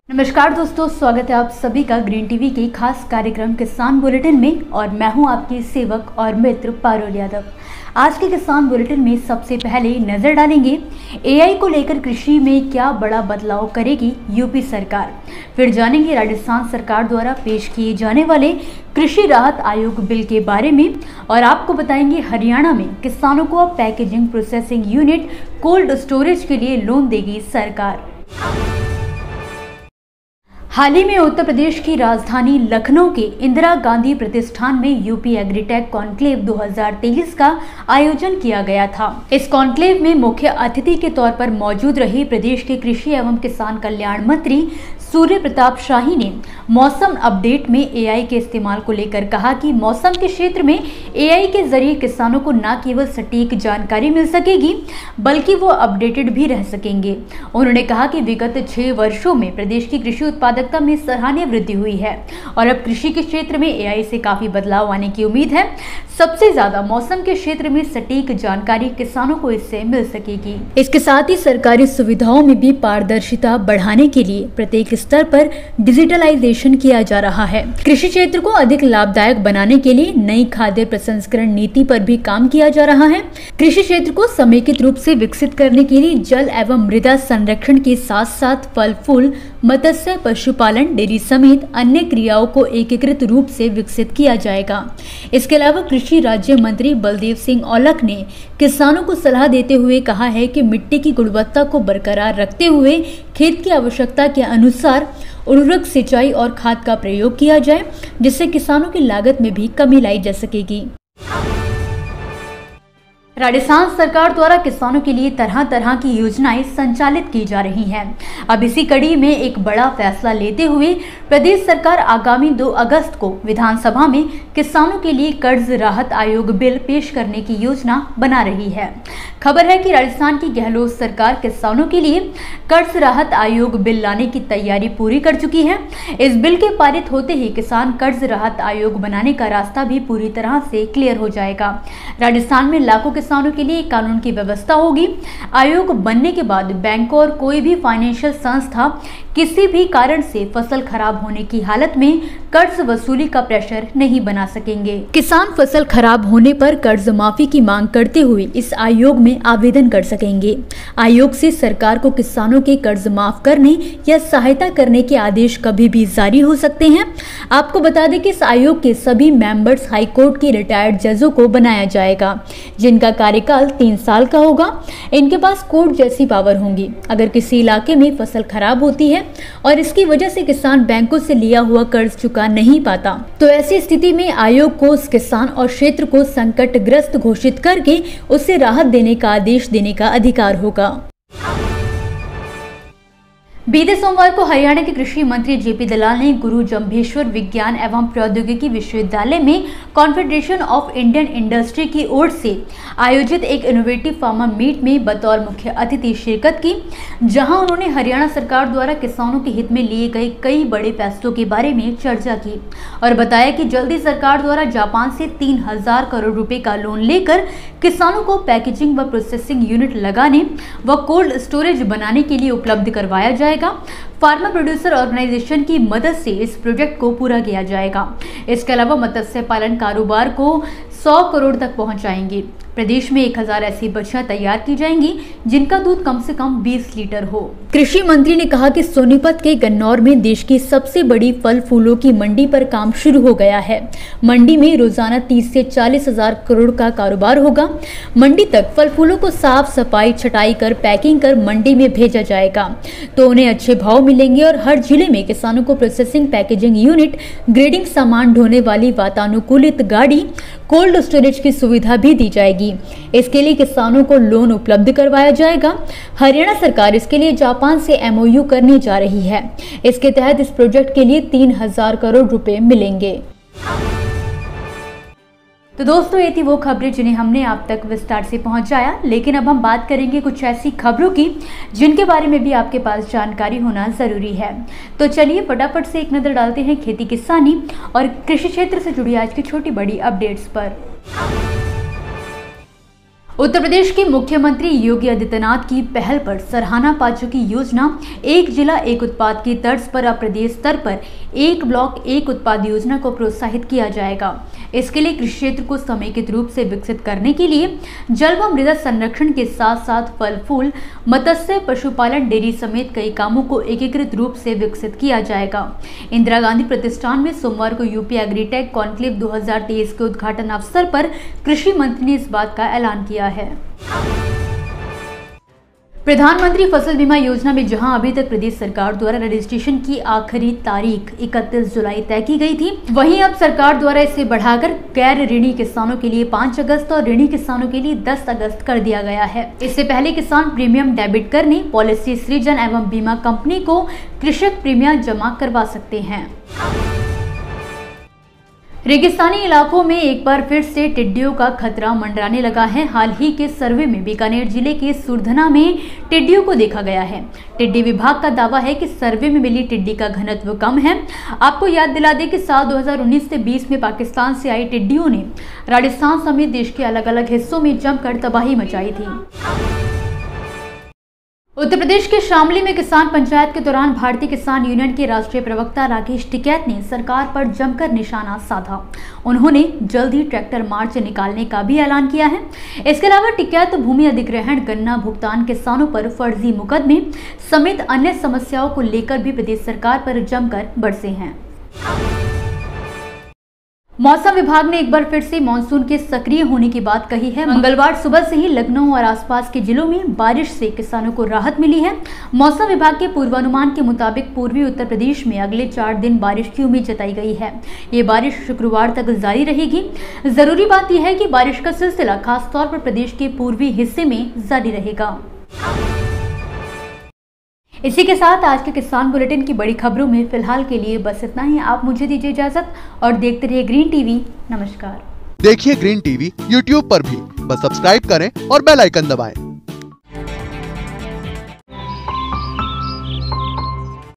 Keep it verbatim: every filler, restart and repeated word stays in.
नमस्कार दोस्तों, स्वागत है आप सभी का ग्रीन टीवी के खास कार्यक्रम किसान बुलेटिन में। और मैं हूं आपकी सेवक और मित्र पारुल यादव। आज के किसान बुलेटिन में सबसे पहले नजर डालेंगे एआई को लेकर कृषि में क्या बड़ा बदलाव करेगी यूपी सरकार। फिर जानेंगे राजस्थान सरकार द्वारा पेश किए जाने वाले कृषि राहत आयोग बिल के बारे में। और आपको बताएंगे हरियाणा में किसानों को अब packaging processing unit cold storage के लिए लोन देगी सरकार। हाल ही में उत्तर प्रदेश की राजधानी लखनऊ के इंदिरा गांधी प्रतिष्ठान में यूपी एग्रीटेक कॉन्क्लेव दो हज़ार तेईस का आयोजन किया गया था। इस कॉन्क्लेव में मुख्य अतिथि के तौर पर मौजूद रहे प्रदेश के कृषि एवं किसान कल्याण मंत्री सूर्य प्रताप शाही ने मौसम अपडेट में एआई के इस्तेमाल को लेकर कहा कि मौसम के क्षेत्र में एआई के जरिए किसानों को न केवल सटीक जानकारी मिल सकेगी बल्कि वो अपडेटेड भी रह सकेंगे। उन्होंने कहा कि विगत छह वर्षों में प्रदेश की कृषि उत्पादकता में सराहनीय वृद्धि हुई है और अब कृषि के क्षेत्र में एआई से काफी बदलाव आने की उम्मीद है। सबसे ज्यादा मौसम के क्षेत्र में सटीक जानकारी किसानों को इससे मिल सकेगी। इसके साथ ही सरकारी सुविधाओं में भी पारदर्शिता बढ़ाने के लिए प्रत्येक स्तर पर डिजिटलाइजेशन किया जा रहा है। कृषि क्षेत्र को अधिक लाभदायक बनाने के लिए नई खाद्य प्रसंस्करण नीति पर भी काम किया जा रहा है। कृषि क्षेत्र को समेकित रूप से विकसित करने के लिए जल एवं मृदा संरक्षण के साथ साथ फल फूल, मत्स्य, पशुपालन, डेयरी समेत अन्य क्रियाओं को एकीकृत रूप से विकसित किया जाएगा। इसके अलावा कृषि राज्य मंत्री बलदेव सिंह औलख ने किसानों को सलाह देते हुए कहा है कि मिट्टी की गुणवत्ता को बरकरार रखते हुए खेत की आवश्यकता के अनुसार उर्वरक, सिंचाई और खाद का प्रयोग किया जाए, जिससे किसानों की लागत में भी कमी लाई जा सकेगी। राजस्थान सरकार द्वारा किसानों के लिए तरह तरह की योजनाएं संचालित की जा रही हैं। अब इसी कड़ी में एक बड़ा फैसला लेते हुए प्रदेश सरकार आगामी दो अगस्त को विधानसभा में किसानों के लिए कर्ज राहत आयोग बिल पेश करने की योजना बना रही है। खबर है कि राजस्थान की गहलोत सरकार किसानों के लिए कर्ज राहत आयोग बिल लाने की तैयारी पूरी कर चुकी है। इस बिल के पारित होते ही किसान कर्ज राहत आयोग बनाने का रास्ता भी पूरी तरह से क्लियर हो जाएगा। राजस्थान में लाखों किसानों के लिए कानून की व्यवस्था होगी। आयोग बनने के बाद बैंक और कोई भी फाइनेंशियल संस्था किसी भी कारण से फसल खराब होने की हालत में कर्ज वसूली का प्रेशर नहीं बना सकेंगे। किसान फसल खराब होने पर कर्ज माफी की मांग करते हुए इस आयोग में आवेदन कर सकेंगे। आयोग से सरकार को किसानों के कर्ज माफ करने या सहायता करने के आदेश कभी भी जारी हो सकते हैं। आपको बता दें कि इस आयोग के सभी मेंबर्स हाईकोर्ट के रिटायर्ड जजों को बनाया जाएगा, जिनका कार्यकाल तीन साल का होगा। इनके पास कोर्ट जैसी पावर होंगी। अगर किसी इलाके में फसल खराब होती है और इसकी वजह से किसान बैंकों से लिया हुआ कर्ज चुका नहीं पाता, तो ऐसी स्थिति में आयोग को उस किसान और क्षेत्र को संकटग्रस्त घोषित करके उसे राहत देने का आदेश देने का अधिकार होगा। बीते सोमवार को हरियाणा के कृषि मंत्री जेपी दलाल ने गुरु जम्भेश्वर विज्ञान एवं प्रौद्योगिकी विश्वविद्यालय में कॉन्फेडरेशन ऑफ इंडियन इंडस्ट्री की ओर से आयोजित एक इनोवेटिव फार्मर मीट में बतौर मुख्य अतिथि शिरकत की, जहां उन्होंने हरियाणा सरकार द्वारा किसानों के हित में लिए गए कई बड़े फैसलों के बारे में चर्चा की और बताया कि जल्दी सरकार द्वारा जापान से तीन हजार करोड़ रुपए का लोन लेकर किसानों को पैकेजिंग व प्रोसेसिंग यूनिट लगाने व कोल्ड स्टोरेज बनाने के लिए उपलब्ध करवाया जाएगा। फार्मर प्रोड्यूसर ऑर्गेनाइजेशन की मदद से इस प्रोजेक्ट को पूरा किया जाएगा। इसके अलावा मत्स्य पालन कारोबार को सौ करोड़ तक पहुंचाएंगे। प्रदेश में एक हज़ार ऐसी बछियां तैयार की जाएंगी जिनका दूध कम से कम बीस लीटर हो। कृषि मंत्री ने कहा कि सोनीपत के गन्नौर में देश की सबसे बड़ी फल फूलों की मंडी पर काम शुरू हो गया है। मंडी में रोजाना तीस से चालीस हजार करोड़ का कारोबार होगा। मंडी तक फल फूलों को साफ सफाई छटाई कर पैकिंग कर मंडी में भेजा जाएगा तो उन्हें अच्छे भाव मिलेंगे और हर जिले में किसानों को प्रोसेसिंग, पैकेजिंग यूनिट, ग्रेडिंग सामान ढोने वाली वातानुकूलित गाड़ी, कोल्ड स्टोरेज की सुविधा भी दी जाएगी। इसके लिए किसानों को लोन उपलब्ध करवाया जाएगा। हरियाणा सरकार इसके लिए जापान से एमओयू करने जा रही है। इसके तहत इस प्रोजेक्ट के लिए तीन हजार करोड़ रुपए मिलेंगे। तो दोस्तों, ये थी वो खबरें जिन्हें हमने आप तक विस्तार से पहुंचाया, लेकिन अब हम बात करेंगे कुछ ऐसी खबरों की जिनके बारे में भी आपके पास जानकारी होना जरूरी है। तो चलिए फटाफट से एक नजर डालते हैं खेती किसानी और कृषि क्षेत्र से जुड़ी आज की छोटी बड़ी अपडेट्स पर। उत्तर प्रदेश के मुख्यमंत्री योगी आदित्यनाथ की पहल पर सराहना पा चुकी योजना एक जिला एक उत्पाद की तर्ज पर अब प्रदेश स्तर पर एक ब्लॉक एक उत्पाद योजना को प्रोत्साहित किया जाएगा। इसके लिए कृषि क्षेत्र को समेकित रूप से विकसित करने के लिए जल व मृदा संरक्षण के साथ साथ फल फूल, मत्स्य, पशुपालन, डेयरी समेत कई कामों को एकीकृत रूप से विकसित किया जाएगा। इंदिरा गांधी प्रतिष्ठान में सोमवार को यूपी एग्रीटेक कॉन्क्लेव दो हज़ार तेईस के उद्घाटन अवसर पर कृषि मंत्री ने इस बात का ऐलान किया है। प्रधानमंत्री फसल बीमा योजना में जहां अभी तक प्रदेश सरकार द्वारा रजिस्ट्रेशन की आखिरी तारीख इकतीस जुलाई तय की गई थी, वहीं अब सरकार द्वारा इसे बढ़ाकर गैर ऋणी किसानों के लिए पाँच अगस्त और ऋणी किसानों के लिए दस अगस्त कर दिया गया है। इससे पहले किसान प्रीमियम डेबिट करने पॉलिसी सृजन एवं बीमा कंपनी को कृषक प्रीमियम जमा करवा सकते हैं। रेगिस्तानी इलाकों में एक बार फिर से टिड्डियों का खतरा मंडराने लगा है। हाल ही के सर्वे में बीकानेर जिले के सुरधना में टिड्डियों को देखा गया है। टिड्डी विभाग का दावा है कि सर्वे में मिली टिड्डी का घनत्व कम है। आपको याद दिला दें कि साल दो हज़ार उन्नीस से बीस में पाकिस्तान से आई टिड्डियों ने राजस्थान समेत देश के अलग अलग हिस्सों में जमकर तबाही मचाई थी। उत्तर प्रदेश के शामली में किसान पंचायत के दौरान भारतीय किसान यूनियन के राष्ट्रीय प्रवक्ता राकेश टिकैत ने सरकार पर जमकर निशाना साधा। उन्होंने जल्द ही ट्रैक्टर मार्च निकालने का भी ऐलान किया है। इसके अलावा टिकैत भूमि अधिग्रहण, गन्ना भुगतान, किसानों पर फर्जी मुकदमे समेत अन्य समस्याओं को लेकर भी प्रदेश सरकार पर जमकर बरसे हैं। मौसम विभाग ने एक बार फिर से मानसून के सक्रिय होने की बात कही है। मंगलवार सुबह से ही लखनऊ और आसपास के जिलों में बारिश से किसानों को राहत मिली है। मौसम विभाग के पूर्वानुमान के मुताबिक पूर्वी उत्तर प्रदेश में अगले चार दिन बारिश की उम्मीद जताई गई है। ये बारिश शुक्रवार तक जारी रहेगी। जरूरी बात यह है कि बारिश का सिलसिला खासतौर पर प्रदेश के पूर्वी हिस्से में जारी रहेगा। इसी के साथ आज के किसान बुलेटिन की बड़ी खबरों में फिलहाल के लिए बस इतना ही। आप मुझे दीजिए इजाजत और देखते रहिए ग्रीन टीवी। नमस्कार। देखिए ग्रीन टीवी यूट्यूब पर भी, बस सब्सक्राइब करें और बेल आइकन दबाएं।